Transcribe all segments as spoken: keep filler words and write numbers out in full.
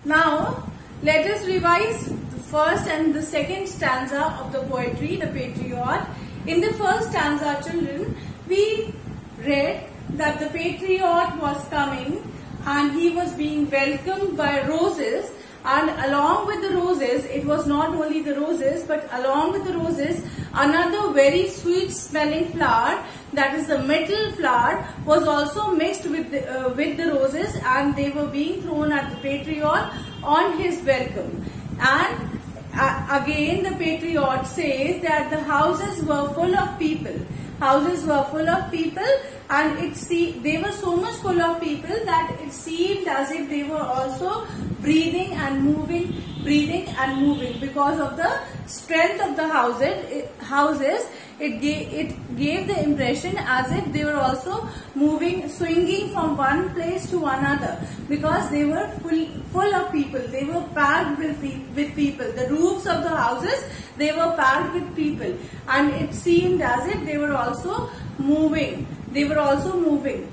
Now, let us revise the first and the second stanza of the poetry, The Patriot. In the first stanza, children, we read that the patriot was coming and he was being welcomed by roses, and along with the roses, it was not only the roses, but along with the roses, another very sweet smelling flower, that is the myrtle flower, was also mixed with the, uh, with the roses, and they were being thrown at the patriot on his welcome. And uh, again the patriot says that the houses were full of people. Houses were full of people, and it see they were so much full of people that it seemed as if they were also breathing and moving, breathing and moving because of the strength of the houses. It, houses. It gave it gave the impression as if they were also moving, swinging from one place to another, because they were full full of people. They were packed with with people. The roofs of the houses, they were packed with people, and it seemed as if they were also moving. They were also moving.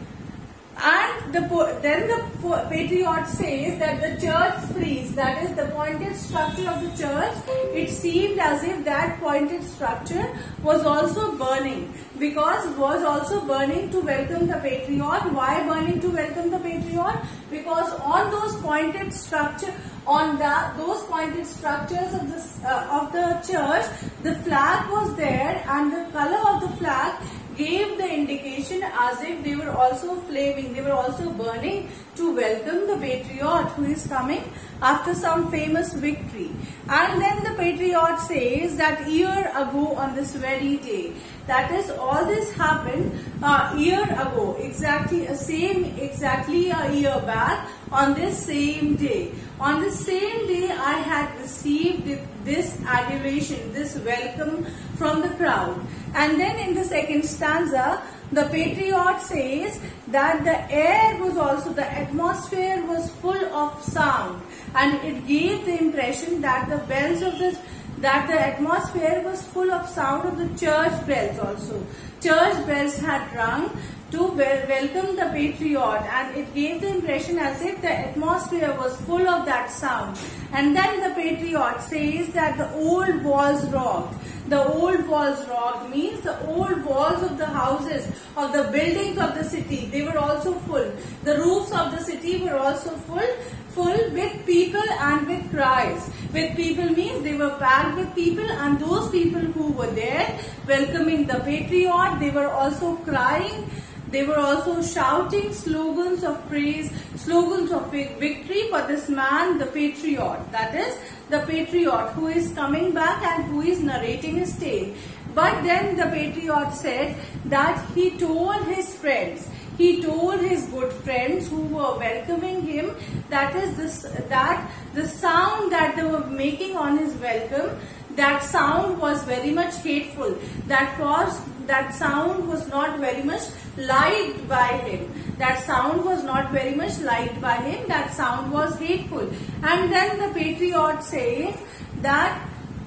And the, then the patriot says that the church frieze, that is the pointed structure of the church, it seemed as if that pointed structure was also burning, because was also burning to welcome the patriot. Why burning to welcome the patriot? Because on those pointed structure, on the those pointed structures of the uh, of the church, the flag was there, and the color of the flag gave the indication as if they were also flaming, they were also burning to welcome the patriot who is coming after some famous victory. And then the patriot says that year ago on this very day, that is, all this happened a year ago, exactly a same exactly a year back on this same day. On the same day I had received this adulation, this welcome from the crowd. And then in the second stanza, the patriot says that the air was also, the atmosphere was full of sound, and it gave the impression that the bells of the, that the atmosphere was full of sound of the church bells also. Church bells had rung to welcome the patriot, and it gave the impression as if the atmosphere was full of that sound. And then the patriot says that the old walls rocked. The old walls rocked means the old walls of the houses, of the buildings of the city, they were also full. The roofs of the city were also full, full with people and with cries. With people means they were packed with people, and those people who were there welcoming the patriot, they were also crying. They were also shouting slogans of praise, slogans of victory for this man, the patriot. That is, the patriot who is coming back and who is narrating his tale. But then the patriot said that he told his friends, he told his good friends who were welcoming him, that is this, that the sound that they were making on his welcome, that sound was very much hateful. That was, that sound was not very much liked by him. That sound was not very much liked by him. That sound was hateful. And then the patriot says that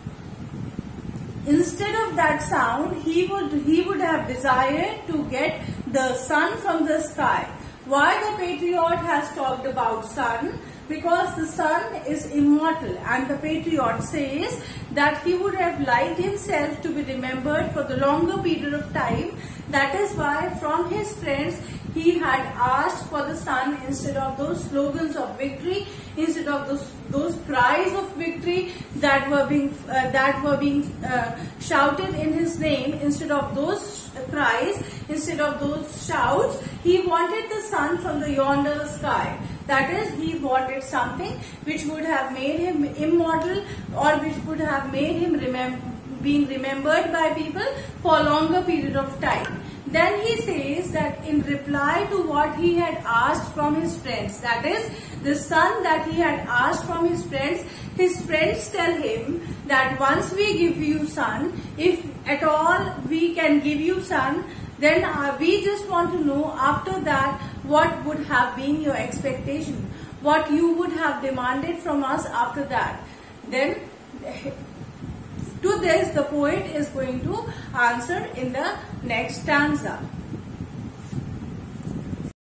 instead of that sound, he would he would have desired to get the sun from the sky. Why the patriot has talked about sun? Because the sun is immortal, and the patriot says that he would have liked himself to be remembered for the longer period of time. That is why from his friends he had asked for the sun instead of those slogans of victory, instead of those those cries of victory that were being uh, that were being uh, shouted in his name. Instead of those cries, instead of those shouts, he wanted the sun from the yonder sky. That is, he wanted something which would have made him immortal, or which would have made him remem being remembered by people for a longer period of time. Then he says that in reply to what he had asked from his friends, that is, the sun that he had asked from his friends, his friends tell him that once we give you sun, if at all we can give you sun, then uh, we just want to know after that what would have been your expectation, what you would have demanded from us after that. Then to this the poet is going to answer in the next stanza.